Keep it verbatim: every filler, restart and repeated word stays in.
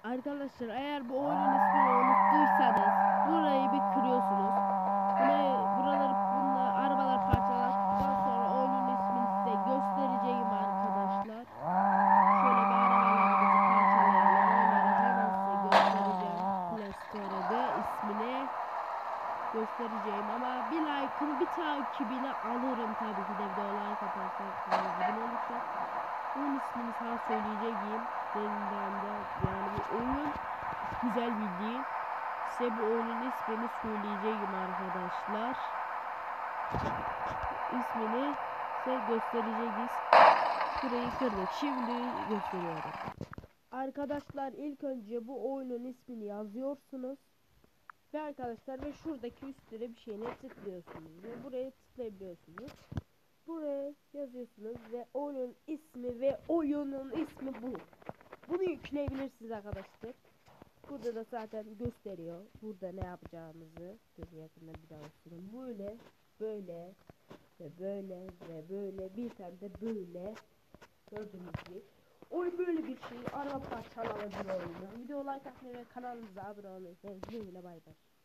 Arkadaşlar eğer bu oyunun ismini unuttuysanız burayı bir kırıyorsunuz. Burayı, buraları bununla arabalar parçaladıktan sonra oyunun ismini size göstereceğim arkadaşlar. Şöyle bir arabalarımızı parçalayalım. Onları hemen size göstereceğim. Play Store'da ismini göstereceğim ama bir like'ını bir takibini alırım tabii ki de video like atarsanız bunu olursa. Bunun ismini sana söyleyeceğim. Yeniden de yani bu oyun güzel bildiğin. Size bu oyunun ismini söyleyeceğim arkadaşlar. İsmini size göstereceğiz. Burayı kırdık. Şimdi gösteriyorum. Arkadaşlar ilk önce bu oyunun ismini yazıyorsunuz. Ve arkadaşlar ve şuradaki üstte bir şeyine tıklıyorsunuz. Ve buraya tıklayabiliyorsunuz. Buraya yazıyorsunuz ve oyunun ismi ve oyunun ismi bu. Bunu yükleyebilirsiniz arkadaşlar. Burada da zaten gösteriyor. Burada ne yapacağımızı. Dur yakında bir daha olsun. Böyle, böyle ve böyle ve böyle bir tane de böyle. Gördüğünüz gibi. Oyun böyle bir şey. Araba parçalama bir oyunu. Video like atmayı ve kanalımıza abone olmayı unutmayın. Bay bay.